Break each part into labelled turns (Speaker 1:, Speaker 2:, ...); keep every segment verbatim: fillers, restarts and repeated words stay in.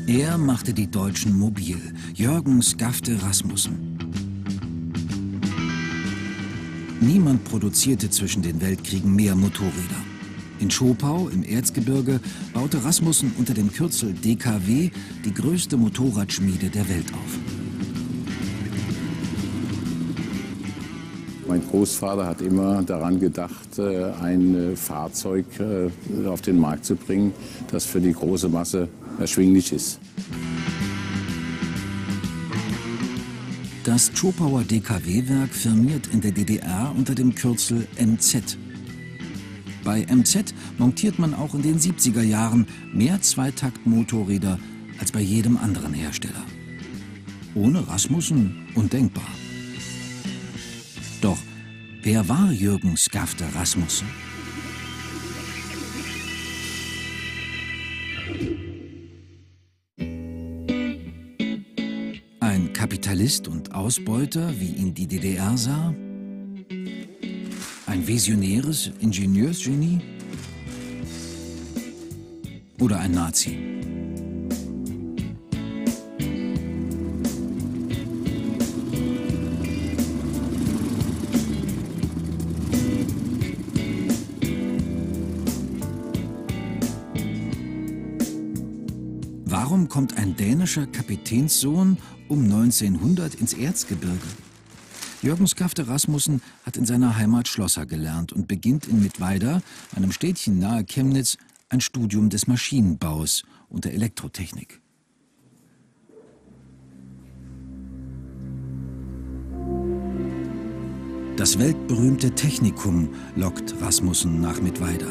Speaker 1: Er machte die Deutschen mobil, Jürgen Skafte Rasmussen. Niemand produzierte zwischen den Weltkriegen mehr Motorräder. In Schopau im Erzgebirge baute Rasmussen unter dem Kürzel D K W die größte Motorradschmiede der Welt auf.
Speaker 2: Mein Großvater hat immer daran gedacht, ein Fahrzeug auf den Markt zu bringen, das für die große Masse erschwinglich ist.
Speaker 1: Das Schopauer D K W-Werk firmiert in der D D R unter dem Kürzel M Z. Bei M Z montiert man auch in den siebziger Jahren mehr Zweitaktmotorräder als bei jedem anderen Hersteller. Ohne Rasmussen undenkbar. Doch wer war Jürgen Skafte Rasmussen? Ein Kapitalist und Ausbeuter, wie ihn die D D R sah? Ein visionäres Ingenieursgenie? Oder ein Nazi? Warum kommt ein dänischer Kapitänssohn um neunzehnhundert ins Erzgebirge? Jürgen Skafte Rasmussen hat in seiner Heimat Schlosser gelernt und beginnt in Mittweida, einem Städtchen nahe Chemnitz, ein Studium des Maschinenbaus und der Elektrotechnik. Das weltberühmte Technikum lockt Rasmussen nach Mittweida.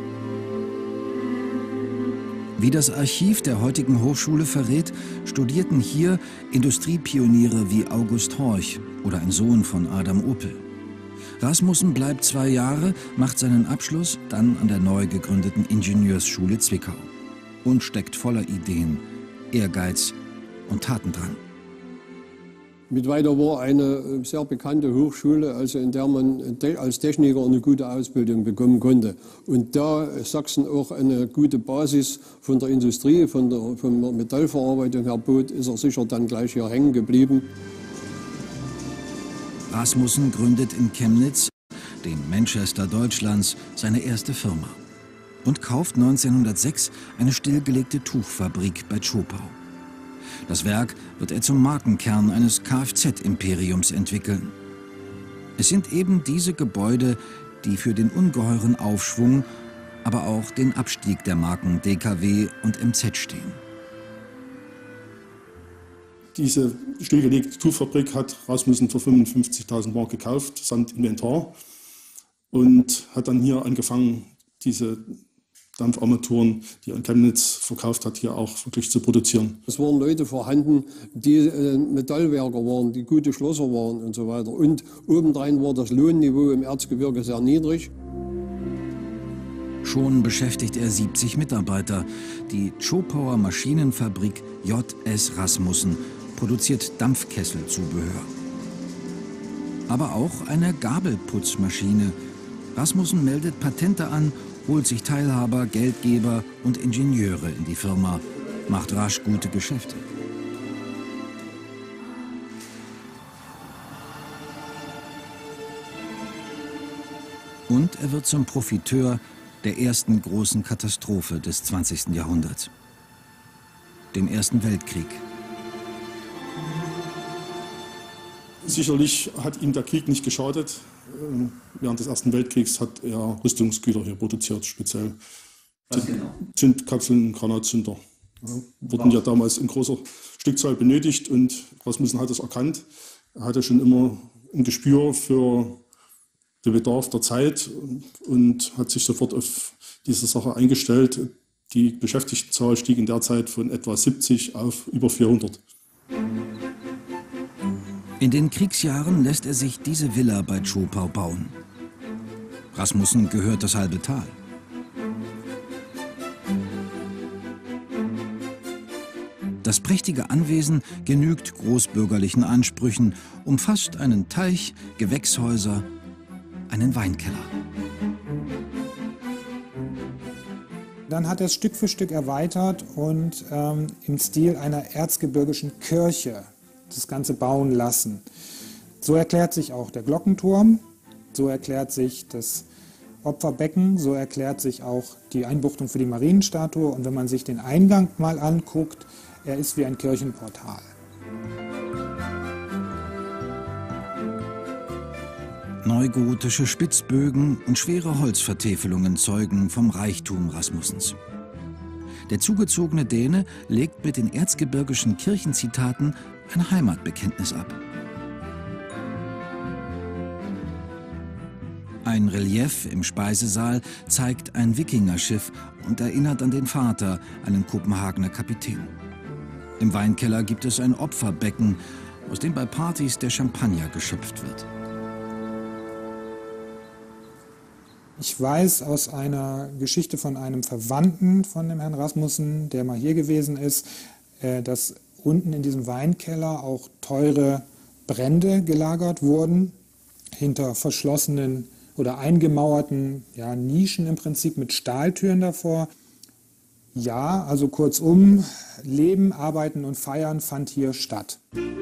Speaker 1: Wie das Archiv der heutigen Hochschule verrät, studierten hier Industriepioniere wie August Horch oder ein Sohn von Adam Opel. Rasmussen bleibt zwei Jahre, macht seinen Abschluss dann an der neu gegründeten Ingenieursschule Zwickau und steckt voller Ideen, Ehrgeiz und Tatendrang.
Speaker 3: Mittweida war eine sehr bekannte Hochschule, also in der man als Techniker eine gute Ausbildung bekommen konnte. Und da Sachsen auch eine gute Basis von der Industrie, von der, von der Metallverarbeitung her bot, ist er sicher dann gleich hier hängen geblieben.
Speaker 1: Rasmussen gründet in Chemnitz, dem Manchester Deutschlands, seine erste Firma und kauft neunzehnhundertsechs eine stillgelegte Tuchfabrik bei Schopau. Das Werk wird er zum Markenkern eines Kfz-Imperiums entwickeln. Es sind eben diese Gebäude, die für den ungeheuren Aufschwung, aber auch den Abstieg der Marken D K W und M Z stehen.
Speaker 4: Diese stillgelegte Tuchfabrik hat Rasmussen für fünfundfünfzigtausend Mark gekauft, samt Inventar, und hat dann hier angefangen, diese Dampfarmaturen, die er in Chemnitz verkauft hat, hier auch wirklich zu produzieren.
Speaker 3: Es waren Leute vorhanden, die äh, Metallwerker waren, die gute Schlosser waren und so weiter. Und obendrein war das Lohnniveau im Erzgebirge sehr niedrig.
Speaker 1: Schon beschäftigt er siebzig Mitarbeiter. Die Schopauer Maschinenfabrik J S Rasmussen produziert Dampfkesselzubehör. Aber auch eine Gabelputzmaschine. Rasmussen meldet Patente an, holt sich Teilhaber, Geldgeber und Ingenieure in die Firma, macht rasch gute Geschäfte. Und er wird zum Profiteur der ersten großen Katastrophe des zwanzigsten Jahrhunderts, dem Ersten Weltkrieg.
Speaker 4: Sicherlich hat ihm der Krieg nicht geschadet. Während des Ersten Weltkriegs hat er Rüstungsgüter hier produziert, speziell genau? Zündkapseln, Granatzünder. Ja, wurden ja damals in großer Stückzahl benötigt und Rasmussen hat es erkannt. Er hatte schon immer ein Gespür für den Bedarf der Zeit und hat sich sofort auf diese Sache eingestellt. Die Beschäftigtenzahl stieg in der Zeit von etwa siebzig auf über vierhundert.
Speaker 1: In den Kriegsjahren lässt er sich diese Villa bei Schopau bauen. Rasmussen gehört das halbe Tal. Das prächtige Anwesen genügt großbürgerlichen Ansprüchen, umfasst einen Teich,
Speaker 5: Dann hat er es Stück für Stück erweitert und ähm, im Stil einer erzgebirgischen Kirche das Ganze bauen lassen. So erklärt sich auch der Glockenturm, so erklärt sich das Opferbecken, so erklärt sich auch die Einbuchtung für die Marienstatue. Und wenn man sich den Eingang mal anguckt, er ist wie ein Kirchenportal.
Speaker 1: Neugotische Spitzbögen und schwere Holzvertäfelungen zeugen vom Reichtum Rasmussens. Der zugezogene Däne legt mit den erzgebirgischen Kirchenzitaten ein Heimatbekenntnis ab. Ein Relief im Speisesaal zeigt ein Wikingerschiff und erinnert an den Vater, einen Kopenhagener Kapitän. Im Weinkeller gibt es ein Opferbecken, aus dem bei Partys der Champagner geschöpft wird.
Speaker 5: Ich weiß aus einer Geschichte von einem Verwandten von dem Herrn Rasmussen, der mal hier gewesen ist, dass unten in diesem Weinkeller auch teure Brände gelagert wurden, hinter verschlossenen oder eingemauerten ja, Nischen im Prinzip mit Stahltüren davor. Ja, also kurzum, Leben, Arbeiten und Feiern fand hier statt.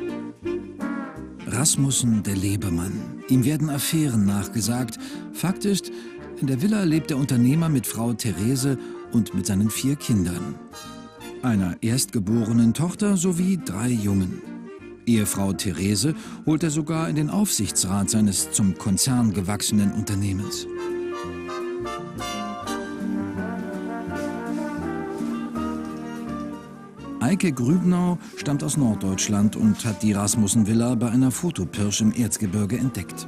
Speaker 1: Rasmussen, der Lebemann. Ihm werden Affären nachgesagt. Fakt ist, in der Villa lebt der Unternehmer mit Frau Therese und mit seinen vier Kindern. Einer erstgeborenen Tochter sowie drei Jungen. Ehefrau Therese holt er sogar in den Aufsichtsrat seines zum Konzern gewachsenen Unternehmens. Eike Grübnau stammt aus Norddeutschland und hat die Rasmussen-Villa bei einer Fotopirsch im Erzgebirge entdeckt.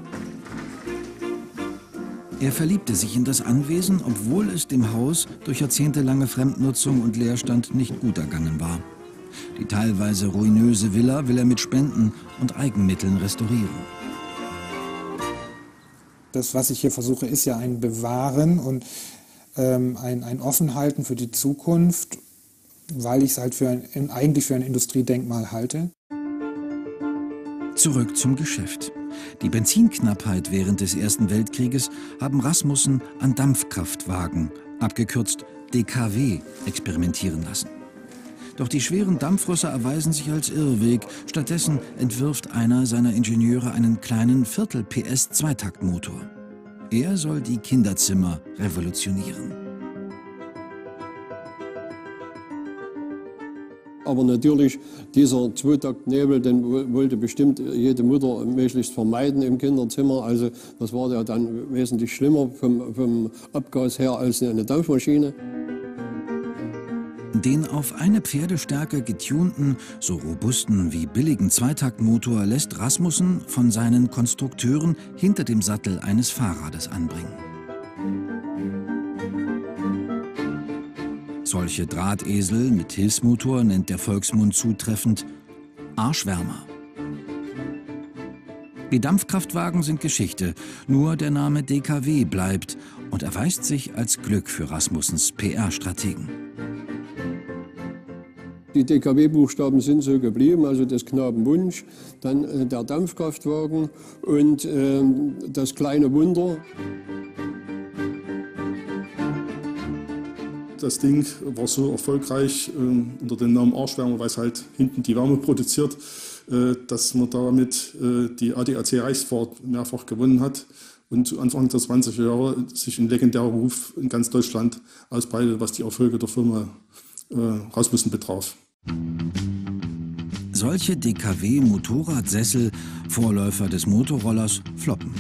Speaker 1: Er verliebte sich in das Anwesen, obwohl es dem Haus durch jahrzehntelange Fremdnutzung und Leerstand nicht gut ergangen war. Die teilweise ruinöse Villa will er mit Spenden und Eigenmitteln restaurieren.
Speaker 5: Das, was ich hier versuche, ist ja ein Bewahren und ähm, ein, ein Offenhalten für die Zukunft, weil ich es halt für ein, eigentlich für ein Industriedenkmal halte.
Speaker 1: Zurück zum Geschäft. Die Benzinknappheit während des Ersten Weltkrieges haben Rasmussen an Dampfkraftwagen, abgekürzt D K W, experimentieren lassen. Doch die schweren Dampfrösser erweisen sich als Irrweg. Stattdessen entwirft einer seiner Ingenieure einen kleinen Viertel-P S Zweitaktmotor. Er soll die Kinderzimmer revolutionieren.
Speaker 3: Aber natürlich, dieser Zweitaktnebel, den wollte bestimmt jede Mutter möglichst vermeiden im Kinderzimmer. Also das war ja dann wesentlich schlimmer vom, vom Abgas her als eine Dampfmaschine.
Speaker 1: Den auf eine Pferdestärke getunten, so robusten wie billigen Zweitaktmotor lässt Rasmussen von seinen Konstrukteuren hinter dem Sattel eines Fahrrades anbringen. Solche Drahtesel mit Hilfsmotor nennt der Volksmund zutreffend Arschwärmer. Die Dampfkraftwagen sind Geschichte, nur der Name D K W bleibt und erweist sich als Glück für Rasmussens P R-Strategen.
Speaker 3: Die D K W-Buchstaben sind so geblieben, also das Knabenwunsch, dann äh, der Dampfkraftwagen und äh, das kleine Wunder.
Speaker 4: Das Ding war so erfolgreich äh, unter dem Namen Arschwärmer, weil es halt hinten die Wärme produziert, äh, dass man damit äh, die A D A C-Reichsfahrt mehrfach gewonnen hat und zu Anfang der zwanziger Jahre sich ein legendärer Ruf in ganz Deutschland ausbreitet, was die Erfolge der Firma äh, Rasmussen betraf.
Speaker 1: Solche D K W-Motorradsessel, Vorläufer des Motorrollers, floppen.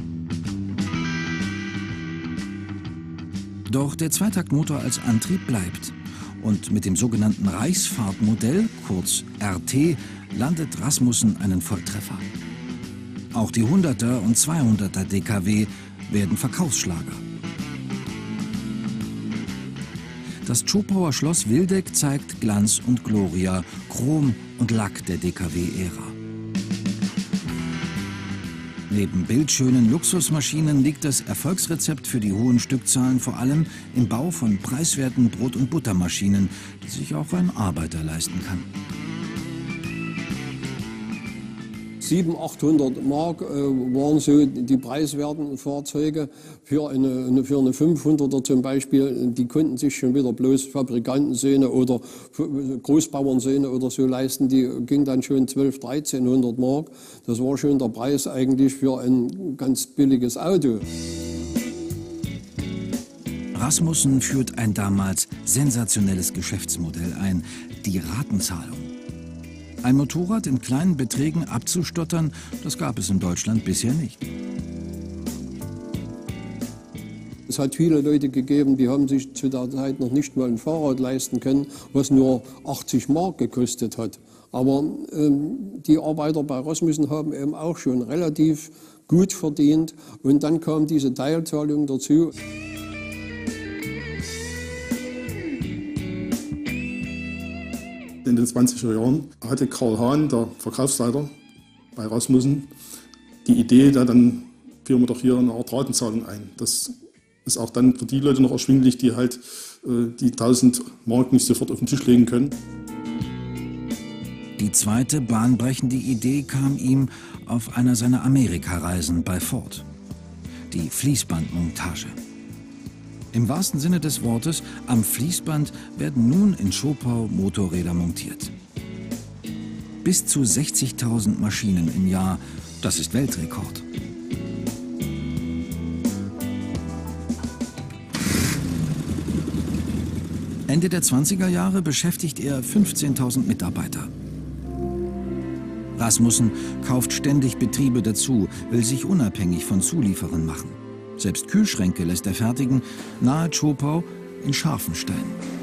Speaker 1: Doch der Zweitaktmotor als Antrieb bleibt. Und mit dem sogenannten Reichsfahrtmodell, kurz R T, landet Rasmussen einen Volltreffer. Auch die hunderter und zweihunderter D K W werden Verkaufsschlager. Das Zschopauer Schloss Wildeck zeigt Glanz und Gloria, Chrom und Lack der D K W-Ära. Neben bildschönen Luxusmaschinen liegt das Erfolgsrezept für die hohen Stückzahlen vor allem im Bau von preiswerten Brot- und Buttermaschinen, die sich auch ein Arbeiter leisten kann.
Speaker 3: siebenhundert, achthundert Mark äh, waren so die preiswerten Fahrzeuge. Für eine, eine, für eine fünfhunderter zum Beispiel, die konnten sich schon wieder bloß Fabrikantensöhne oder Großbauernsöhne oder so leisten. Die ging dann schon zwölfhundert, dreizehnhundert Mark. Das war schon der Preis eigentlich für ein ganz billiges Auto.
Speaker 1: Rasmussen führt ein damals sensationelles Geschäftsmodell ein, die Ratenzahlung. Ein Motorrad in kleinen Beträgen abzustottern, das gab es in Deutschland bisher nicht.
Speaker 3: Es hat viele Leute gegeben, die haben sich zu der Zeit noch nicht mal ein Fahrrad leisten können, was nur achtzig Mark gekostet hat. Aber ähm, die Arbeiter bei Rasmussen haben eben auch schon relativ gut verdient. Und dann kam diese Teilzahlung dazu.
Speaker 4: In den zwanziger Jahren hatte Karl Hahn, der Verkaufsleiter bei Rasmussen, die Idee, da dann führen wir doch hier eine Art Ratenzahlung ein. Das ist auch dann für die Leute noch erschwinglich, die halt äh, die tausend Mark nicht sofort auf den Tisch legen können.
Speaker 1: Die zweite bahnbrechende Idee kam ihm auf einer seiner Amerikareisen bei Ford. Die Fließbandmontage. Im wahrsten Sinne des Wortes, am Fließband werden nun in Zschopau Motorräder montiert. Bis zu sechzigtausend Maschinen im Jahr, das ist Weltrekord. Ende der zwanziger Jahre beschäftigt er fünfzehntausend Mitarbeiter. Rasmussen kauft ständig Betriebe dazu, will sich unabhängig von Zulieferern machen. Selbst Kühlschränke lässt er fertigen, nahe Zschopau in Scharfenstein.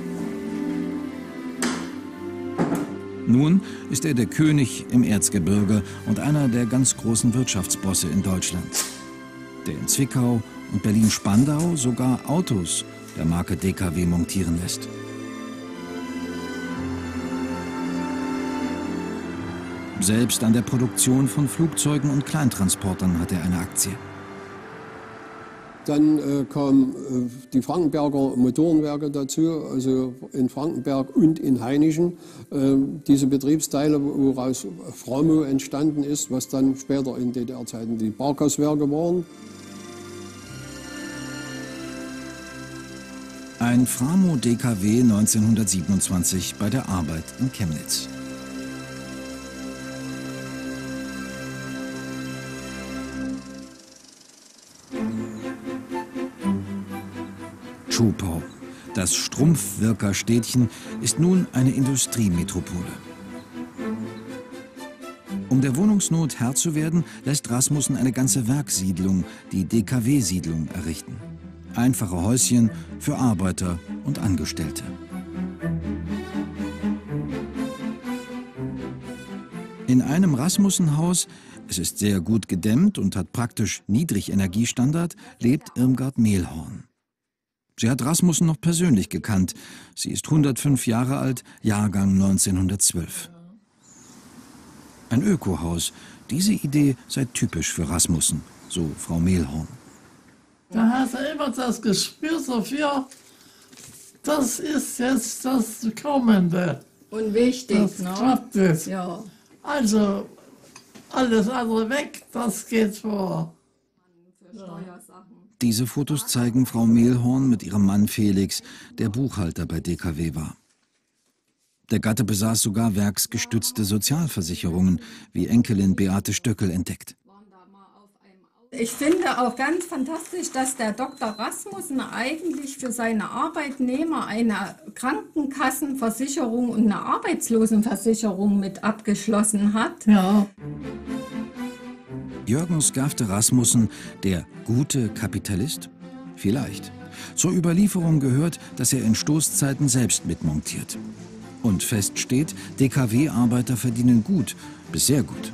Speaker 1: Nun ist er der König im Erzgebirge und einer der ganz großen Wirtschaftsbosse in Deutschland, der in Zwickau und Berlin-Spandau sogar Autos der Marke D K W montieren lässt. Selbst an der Produktion von Flugzeugen und Kleintransportern hat er eine Aktie.
Speaker 3: Dann äh, kamen äh, die Frankenberger Motorenwerke dazu, also in Frankenberg und in Hainichen. Äh, diese Betriebsteile, woraus Framo entstanden ist, was dann später in D D R-Zeiten die Barkas-Werke waren.
Speaker 1: Ein Framo D K W neunzehnhundertsiebenundzwanzig bei der Arbeit in Chemnitz. Zschopau, das Strumpfwirkerstädtchen, ist nun eine Industriemetropole. Um der Wohnungsnot Herr zu werden, lässt Rasmussen eine ganze Werkssiedlung, die D K W-Siedlung, errichten. Einfache Häuschen für Arbeiter und Angestellte. In einem Rasmussen-Haus, es ist sehr gut gedämmt und hat praktisch Niedrigenergiestandard, lebt Irmgard Mehlhorn. Sie hat Rasmussen noch persönlich gekannt. Sie ist hundertfünf Jahre alt, Jahrgang neunzehnhundertzwölf. Ein Ökohaus. Diese Idee sei typisch für Rasmussen, so Frau Mehlhorn.
Speaker 6: Da hast du immer das Gespür dafür, das ist jetzt das Kommende.
Speaker 7: Und wichtig,
Speaker 6: das
Speaker 7: ne?
Speaker 6: klappt jetzt.
Speaker 7: Ja.
Speaker 6: Also, alles andere weg, das geht vor.
Speaker 7: Für Steuersachen.
Speaker 1: Diese Fotos zeigen Frau Mehlhorn mit ihrem Mann Felix, der Buchhalter bei D K W war. Der Gatte besaß sogar werksgestützte Sozialversicherungen, wie Enkelin Beate Stöckel entdeckt.
Speaker 7: Ich finde auch ganz fantastisch, dass der Doktor Rasmussen eigentlich für seine Arbeitnehmer eine Krankenkassenversicherung und eine Arbeitslosenversicherung mit abgeschlossen hat.
Speaker 6: Ja.
Speaker 1: Jürgen Skafte Rasmussen, der gute Kapitalist? Vielleicht. Zur Überlieferung gehört, dass er in Stoßzeiten selbst mitmontiert. Und fest steht, D K W-Arbeiter verdienen gut, bis sehr gut.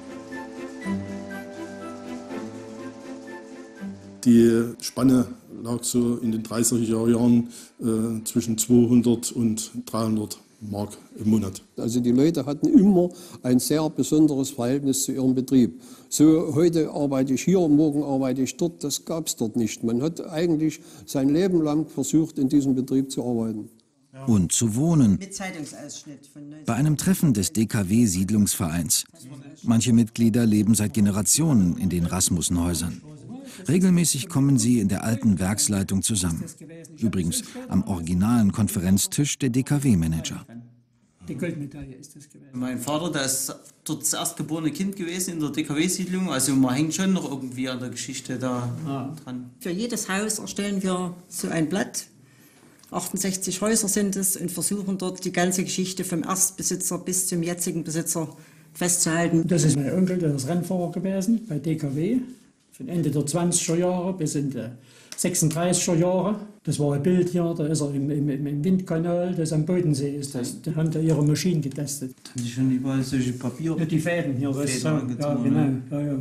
Speaker 4: Die Spanne lag so in den dreißiger Jahren äh, zwischen zweihundert und dreihundert Mark im Monat.
Speaker 3: Also die Leute hatten immer ein sehr besonderes Verhältnis zu ihrem Betrieb. So, heute arbeite ich hier, morgen arbeite ich dort, das gab es dort nicht. Man hat eigentlich sein Leben lang versucht, in diesem Betrieb zu arbeiten.
Speaker 1: und zu wohnen. Bei einem Treffen des D K W-Siedlungsvereins. Manche Mitglieder leben seit Generationen in den Rasmussenhäusern. Regelmäßig kommen sie in der alten Werksleitung zusammen. Übrigens am originalen Konferenztisch der D K W-Manager.
Speaker 8: Die Goldmedaille ist das gewesen. Mein Vater, der ist dort das erstgeborene Kind gewesen in der D K W-Siedlung. Also man hängt schon noch irgendwie an der Geschichte da ja. dran.
Speaker 9: Für jedes Haus erstellen wir so ein Blatt. achtundsechzig Häuser sind es und versuchen dort die ganze Geschichte vom Erstbesitzer bis zum jetzigen Besitzer festzuhalten.
Speaker 10: Das ist mein Onkel, der ist Rennfahrer gewesen bei D K W. Von Ende der zwanziger Jahre bis in die sechsunddreißiger Jahre. Das war ein Bild hier, da ist er im, im, im Windkanal, das am Bodensee ist. Das, da haben da ihre Maschinen getestet.
Speaker 8: Haben Sie schon überall solche Papiere?
Speaker 10: Ja, die Fäden hier, das ist so. Ja, genau. Ja, ja.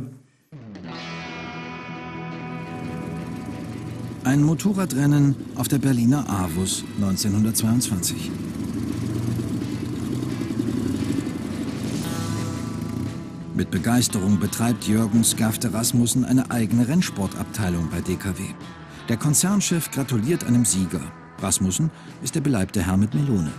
Speaker 1: Ein Motorradrennen auf der Berliner Avus neunzehnhundertzweiundzwanzig. Mit Begeisterung betreibt Jürgen Skafte Rasmussen eine eigene Rennsportabteilung bei D K W. Der Konzernchef gratuliert einem Sieger. Rasmussen ist der beleibte Herr mit Melone.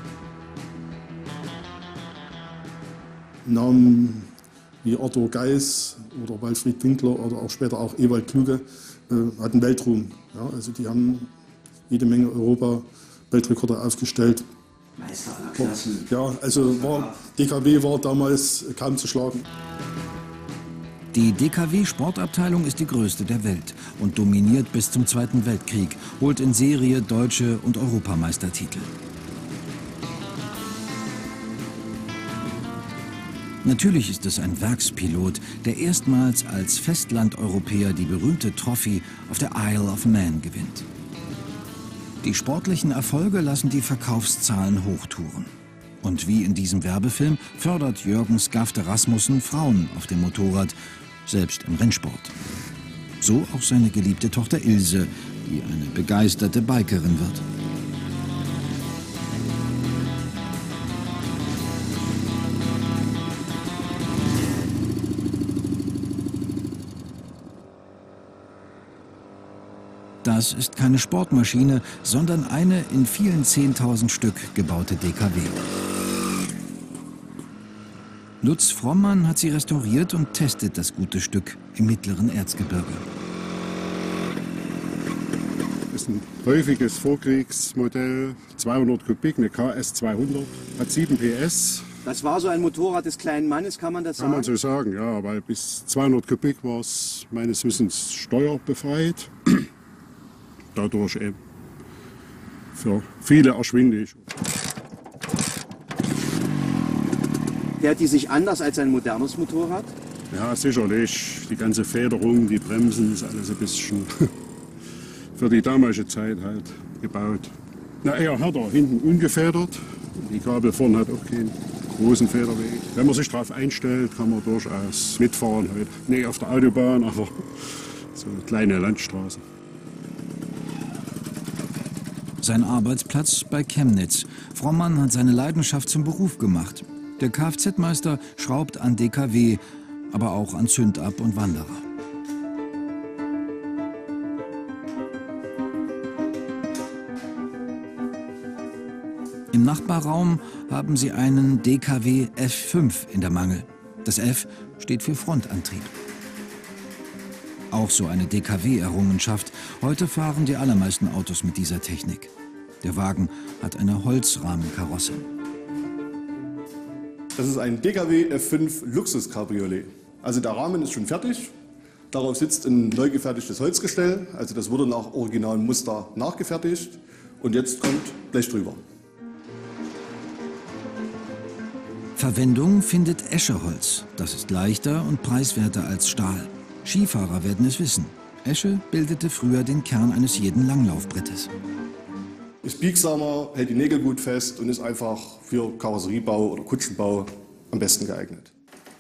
Speaker 4: Namen wie Otto Geis oder Walfried Winkler oder auch später auch Ewald Kluge äh, hatten Weltruhm. Ja, also die haben jede Menge Europa-Weltrekorde aufgestellt.
Speaker 8: Meister aller Klassen.
Speaker 4: Ja, also war, D K W war damals kaum zu schlagen.
Speaker 1: Die D K W-Sportabteilung ist die größte der Welt und dominiert bis zum Zweiten Weltkrieg, holt in Serie deutsche und Europameistertitel. Natürlich ist es ein Werkspilot, der erstmals als Festlandeuropäer die berühmte Trophy auf der Isle of Man gewinnt. Die sportlichen Erfolge lassen die Verkaufszahlen hochtouren. Und wie in diesem Werbefilm fördert Jürgen Skafte Rasmussen Frauen auf dem Motorrad, selbst im Rennsport. So auch seine geliebte Tochter Ilse, die eine begeisterte Bikerin wird. Das ist keine Sportmaschine, sondern eine in vielen zehntausend Stück gebaute D K W. Lutz Frommann hat sie restauriert und testet das gute Stück im mittleren Erzgebirge.
Speaker 11: Das ist ein häufiges Vorkriegsmodell, zweihundert Kubik, eine K S zweihundert, hat sieben P S.
Speaker 12: Das war so ein Motorrad des kleinen Mannes, kann man das sagen?
Speaker 11: Kann man so sagen, ja, weil bis zweihundert Kubik war es meines Wissens steuerbefreit. Dadurch eben für viele erschwinglich.
Speaker 12: Fährt die sich anders als ein modernes Motorrad?
Speaker 11: Ja, sicherlich. Die ganze Federung, die Bremsen, ist alles ein bisschen für die damalige Zeit halt gebaut. Na, eher härter, hinten ungefedert. Die Gabel vorne hat auch keinen großen Federweg. Wenn man sich darauf einstellt, kann man durchaus mitfahren heute. Nicht auf der Autobahn, aber so kleine Landstraßen.
Speaker 1: Sein Arbeitsplatz bei Chemnitz. Frommann hat seine Leidenschaft zum Beruf gemacht. Der Kfz-Meister schraubt an D K W, aber auch an Zündab und Wanderer. Im Nachbarraum haben sie einen D K W F fünf in der Mangel. Das F steht für Frontantrieb. Auch so eine D K W-Errungenschaft. Heute fahren die allermeisten Autos mit dieser Technik. Der Wagen hat eine Holzrahmenkarosse.
Speaker 13: Das ist ein D K W F fünf Luxus-Cabriolet. Also der Rahmen ist schon fertig. Darauf sitzt ein neu gefertigtes Holzgestell. Also das wurde nach originalem Muster nachgefertigt. Und jetzt kommt Blech drüber.
Speaker 1: Verwendung findet Escheholz. Das ist leichter und preiswerter als Stahl. Skifahrer werden es wissen. Esche bildete früher den Kern eines jeden Langlaufbrettes.
Speaker 13: Ist biegsamer, hält die Nägel gut fest und ist einfach für Karosseriebau oder Kutschenbau am besten geeignet.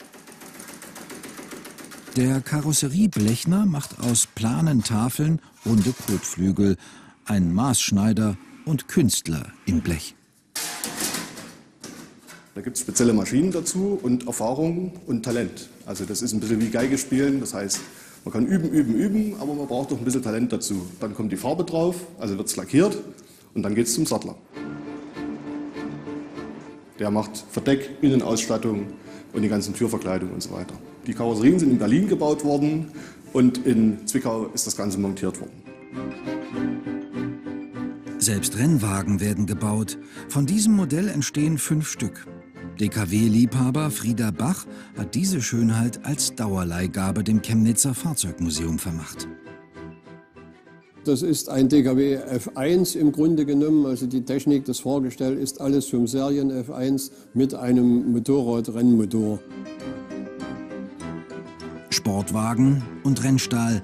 Speaker 1: Der Karosserieblechner macht aus planen Tafeln runde Kotflügel, ein Maßschneider und Künstler in Blech.
Speaker 13: Da gibt es spezielle Maschinen dazu und Erfahrung und Talent. Also das ist ein bisschen wie Geige spielen, das heißt, man kann üben, üben, üben, aber man braucht auch ein bisschen Talent dazu. Dann kommt die Farbe drauf, also wird es lackiert und dann geht es zum Sattler. Der macht Verdeck, Innenausstattung und die ganzen Türverkleidungen und so weiter. Die Karosserien sind in Berlin gebaut worden und in Zwickau ist das Ganze montiert worden.
Speaker 1: Selbst Rennwagen werden gebaut. Von diesem Modell entstehen fünf Stück. D K W-Liebhaber Frieder Bach hat diese Schönheit als Dauerleihgabe dem Chemnitzer Fahrzeugmuseum vermacht.
Speaker 3: Das ist ein D K W F eins im Grunde genommen, also die Technik, das Fahrgestell ist alles vom Serien F eins mit einem Motorrad-Rennmotor.
Speaker 1: Sportwagen und Rennstall,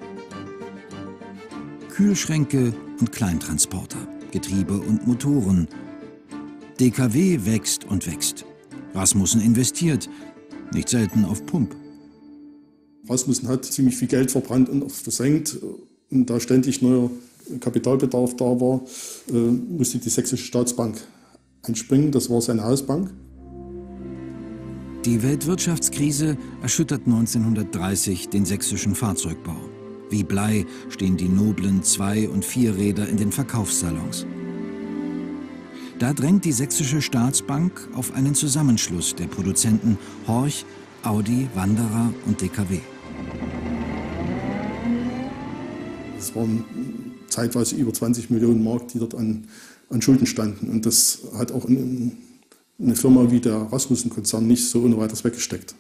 Speaker 1: Kühlschränke und Kleintransporter, Getriebe und Motoren. D K W wächst und wächst. Rasmussen investiert, nicht selten auf Pump.
Speaker 4: Rasmussen hat ziemlich viel Geld verbrannt und auch versenkt. Und da ständig neuer Kapitalbedarf da war, äh, musste die Sächsische Staatsbank einspringen. Das war seine Hausbank.
Speaker 1: Die Weltwirtschaftskrise erschüttert neunzehnhundertdreißig den sächsischen Fahrzeugbau. Wie Blei stehen die noblen Zwei- und Vierräder in den Verkaufssalons. Da drängt die Sächsische Staatsbank auf einen Zusammenschluss der Produzenten Horch, Audi, Wanderer und D K W.
Speaker 4: Es waren zeitweise über zwanzig Millionen Mark, die dort an, an Schulden standen. Und das hat auch eine, eine Firma wie der Rasmussen-Konzern nicht so ohne weiteres weggesteckt.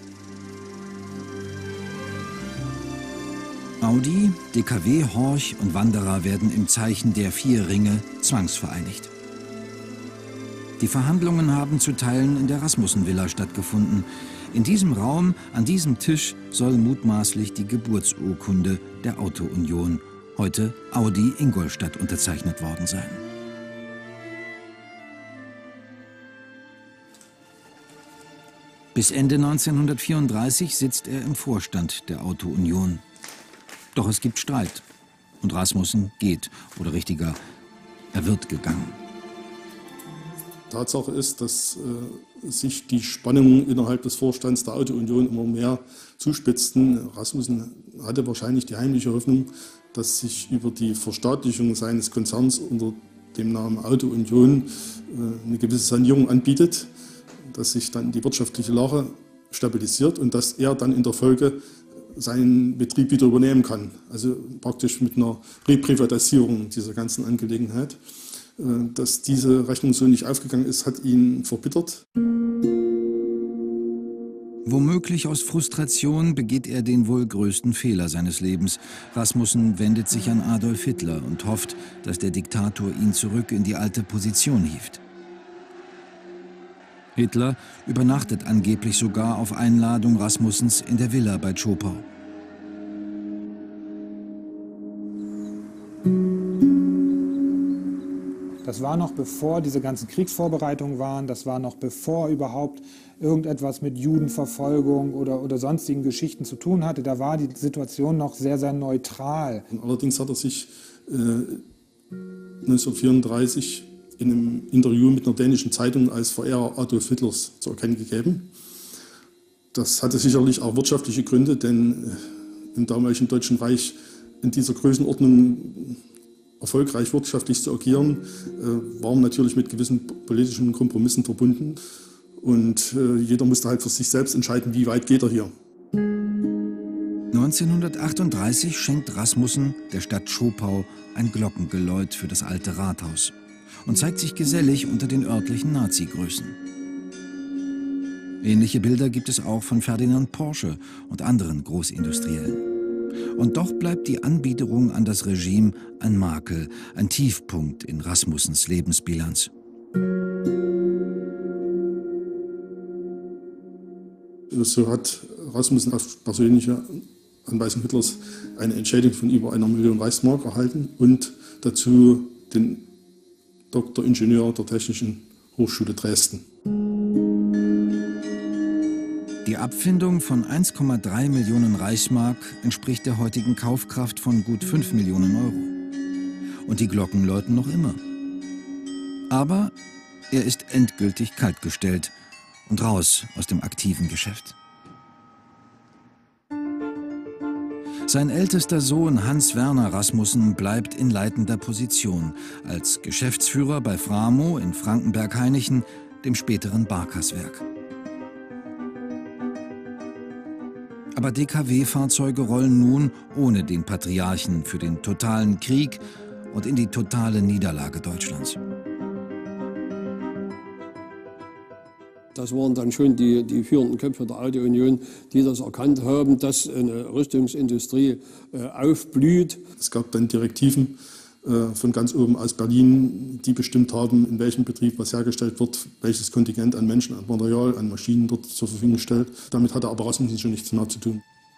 Speaker 1: Audi, D K W, Horch und Wanderer werden im Zeichen der vier Ringe zwangsvereinigt. Die Verhandlungen haben zu Teilen in der Rasmussen-Villa stattgefunden. In diesem Raum, an diesem Tisch, soll mutmaßlich die Geburtsurkunde der Auto-Union, heute Audi Ingolstadt, unterzeichnet worden sein. Bis Ende neunzehnhundertvierunddreißig sitzt er im Vorstand der Auto-Union. Doch es gibt Streit und Rasmussen geht, oder richtiger, er wird gegangen.
Speaker 4: Tatsache ist, dass äh, sich die Spannungen innerhalb des Vorstands der Auto-Union immer mehr zuspitzten. Rasmussen hatte wahrscheinlich die heimliche Hoffnung, dass sich über die Verstaatlichung seines Konzerns unter dem Namen Auto-Union äh, eine gewisse Sanierung anbietet, dass sich dann die wirtschaftliche Lage stabilisiert und dass er dann in der Folge seinen Betrieb wieder übernehmen kann. Also praktisch mit einer Reprivatisierung dieser ganzen Angelegenheit. Dass diese Rechnung so nicht aufgegangen ist, hat ihn verbittert.
Speaker 1: Womöglich aus Frustration begeht er den wohl größten Fehler seines Lebens. Rasmussen wendet sich an Adolf Hitler und hofft, dass der Diktator ihn zurück in die alte Position hieft. Hitler übernachtet angeblich sogar auf Einladung Rasmussens in der Villa bei Zschopau.
Speaker 5: Das war noch bevor diese ganzen Kriegsvorbereitungen waren, das war noch bevor überhaupt irgendetwas mit Judenverfolgung oder, oder sonstigen Geschichten zu tun hatte. Da war die Situation noch sehr, sehr neutral.
Speaker 4: Allerdings hat er sich äh, neunzehnhundertvierunddreißig in einem Interview mit einer dänischen Zeitung als Verehrer Adolf Hitlers zu erkennen gegeben. Das hatte sicherlich auch wirtschaftliche Gründe, denn äh, im damaligen Deutschen Reich in dieser Größenordnung erfolgreich wirtschaftlich zu agieren, äh, waren natürlich mit gewissen politischen Kompromissen verbunden. Und äh, jeder musste halt für sich selbst entscheiden, wie weit geht er hier.
Speaker 1: neunzehnhundertachtunddreißig schenkt Rasmussen der Stadt Zschopau ein Glockengeläut für das alte Rathaus und zeigt sich gesellig unter den örtlichen Nazi-Größen. Ähnliche Bilder gibt es auch von Ferdinand Porsche und anderen Großindustriellen. Und doch bleibt die Anbiederung an das Regime ein Makel, ein Tiefpunkt in Rasmussens Lebensbilanz.
Speaker 4: So hat Rasmussen auf persönliche Anweisung Hitlers eine Entschädigung von über einer Million Reichsmark erhalten und dazu den Doktoringenieur der Technischen Hochschule Dresden.
Speaker 1: Die Abfindung von eins Komma drei Millionen Reichsmark entspricht der heutigen Kaufkraft von gut fünf Millionen Euro. Und die Glocken läuten noch immer. Aber er ist endgültig kaltgestellt und raus aus dem aktiven Geschäft. Sein ältester Sohn Hans-Werner Rasmussen bleibt in leitender Position als Geschäftsführer bei Framo in Frankenberg-Hainichen, dem späteren Barkas-Werk. Aber D K W-Fahrzeuge rollen nun ohne den Patriarchen für den totalen Krieg und in die totale Niederlage Deutschlands.
Speaker 3: Das waren dann schon die, die führenden Köpfe der Auto-Union, die das erkannt haben, dass eine Rüstungsindustrie äh, aufblüht.
Speaker 4: Es gab dann Direktiven äh, von ganz oben aus Berlin, die bestimmt haben, in welchem Betrieb was hergestellt wird, welches Kontingent an Menschen, an Material, an Maschinen dort zur Verfügung gestellt. Damit hatte aber Rasmussen schon nichts mehr zu tun.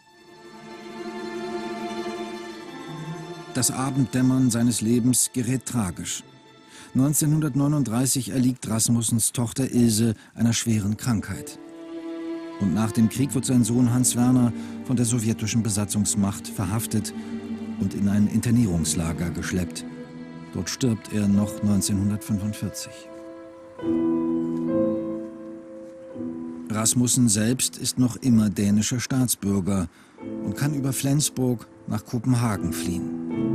Speaker 1: Das Abenddämmern seines Lebens gerät tragisch. neunzehnhundertneununddreißig erliegt Rasmussens Tochter Ilse einer schweren Krankheit. Und nach dem Krieg wird sein Sohn Hans Werner von der sowjetischen Besatzungsmacht verhaftet und in ein Internierungslager geschleppt. Dort stirbt er noch neunzehnhundertfünfundvierzig. Rasmussen selbst ist noch immer dänischer Staatsbürger und kann über Flensburg nach Kopenhagen fliehen.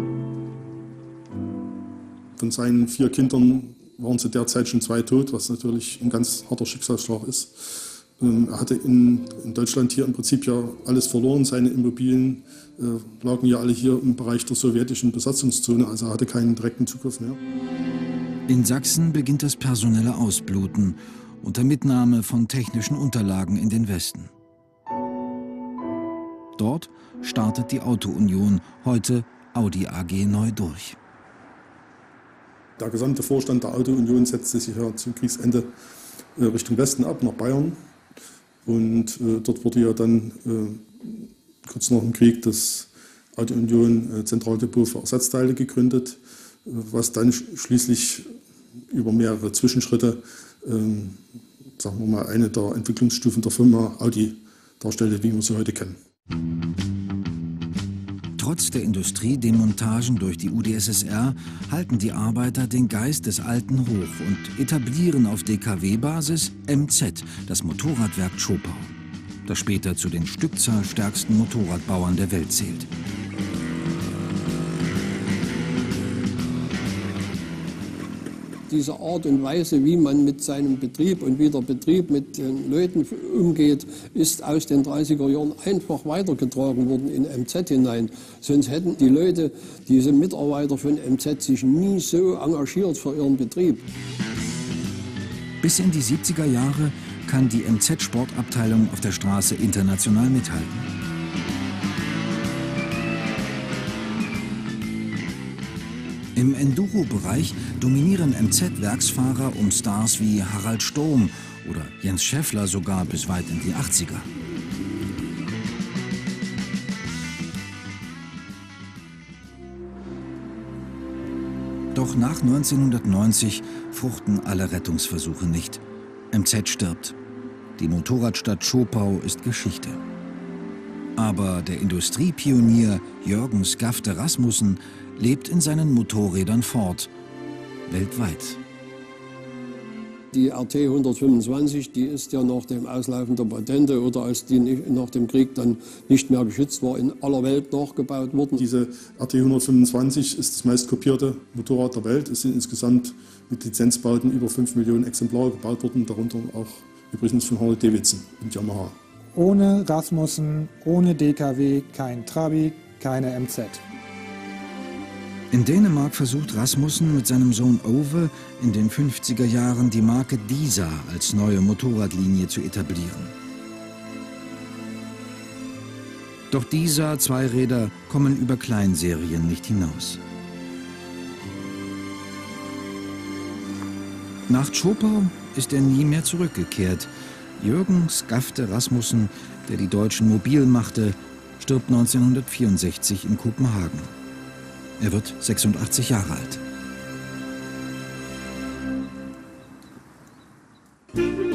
Speaker 4: Von seinen vier Kindern waren zu der Zeit schon zwei tot, was natürlich ein ganz harter Schicksalsschlag ist. Er hatte in, in Deutschland hier im Prinzip ja alles verloren. Seine Immobilien äh, lagen ja alle hier im Bereich der sowjetischen Besatzungszone, also er hatte keinen direkten Zugriff mehr.
Speaker 1: In Sachsen beginnt das personelle Ausbluten unter Mitnahme von technischen Unterlagen in den Westen. Dort startet die Auto-Union, heute Audi A G, neu durch.
Speaker 4: Der gesamte Vorstand der Auto-Union setzte sich ja zum Kriegsende äh, Richtung Westen ab, nach Bayern. Und äh, dort wurde ja dann äh, kurz nach dem Krieg das Auto-Union äh, Zentraldepot für Ersatzteile gegründet, äh, was dann sch schließlich über mehrere Zwischenschritte, äh, sagen wir mal, eine der Entwicklungsstufen der Firma Audi darstellte, wie wir sie heute kennen.
Speaker 1: Trotz der Industriedemontagen durch die U d S S R halten die Arbeiter den Geist des Alten hoch und etablieren auf D K W-Basis M Z, das Motorradwerk Zschopau, das später zu den stückzahlstärksten Motorradbauern der Welt zählt.
Speaker 3: Diese Art und Weise, wie man mit seinem Betrieb und wie der Betrieb mit den Leuten umgeht, ist aus den dreißiger Jahren einfach weitergetragen worden in M Z hinein. Sonst hätten die Leute, diese Mitarbeiter von M Z, sich nie so engagiert für ihren Betrieb.
Speaker 1: Bis in die siebziger Jahre kann die M Z-Sportabteilung auf der Straße international mithalten. Im Enduro-Bereich dominieren M Z-Werksfahrer um Stars wie Harald Sturm oder Jens Scheffler sogar bis weit in die achtziger. Doch nach neunzehnhundertneunzig fruchten alle Rettungsversuche nicht. M Z stirbt. Die Motorradstadt Zschopau ist Geschichte. Aber der Industriepionier Jürgen Skafte Rasmussen lebt in seinen Motorrädern fort, weltweit.
Speaker 3: Die R T hundertfünfundzwanzig, die ist ja nach dem Auslaufen der Patente oder als die nach dem Krieg dann nicht mehr geschützt war, in aller Welt nachgebaut worden.
Speaker 4: Diese R T hundertfünfundzwanzig ist das meistkopierte Motorrad der Welt. Es sind insgesamt mit Lizenzbauten über fünf Millionen Exemplare gebaut worden, darunter auch übrigens von Harley Davidson und Yamaha.
Speaker 5: Ohne Rasmussen, ohne D K W kein Trabi, keine M Z.
Speaker 1: In Dänemark versucht Rasmussen mit seinem Sohn Ove in den fünfziger Jahren die Marke Disa als neue Motorradlinie zu etablieren. Doch Disa Zweiräder kommen über Kleinserien nicht hinaus. Nach Zschopau ist er nie mehr zurückgekehrt. Jürgen Skafte Rasmussen, der die Deutschen mobil machte, stirbt neunzehnhundertvierundsechzig in Kopenhagen. Er wird sechsundachtzig Jahre alt.